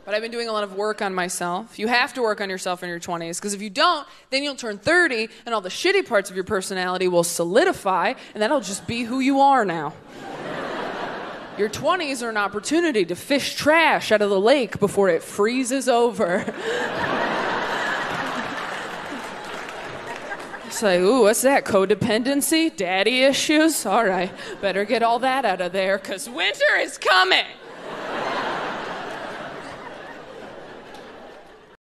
But I've been doing a lot of work on myself. You have to work on yourself in your 20s, because if you don't, then you'll turn 30, and all the shitty parts of your personality will solidify, and that'll just be who you are now. Your 20s are an opportunity to fish trash out of the lake before it freezes over. It's like, ooh, what's that? Codependency? Daddy issues? All right, better get all that out of there, because winter is coming.